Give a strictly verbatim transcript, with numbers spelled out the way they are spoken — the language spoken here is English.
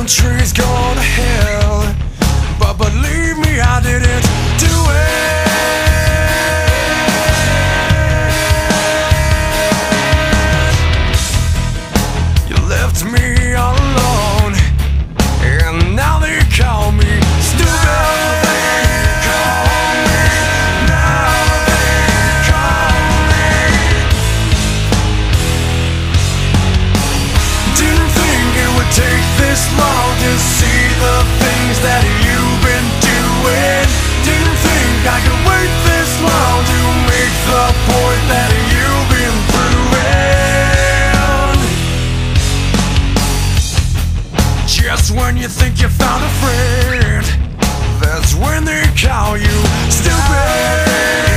country's gone to hell, but believe me, I didn't do it. You left me all alone, and now they call me stupid. They call me, now they call me. Didn't think it would take this long to see the things that you've been doing. Didn't think I could wait this long to make the point that you've been proving. Just when you think you found a friend, that's when they call you stupid.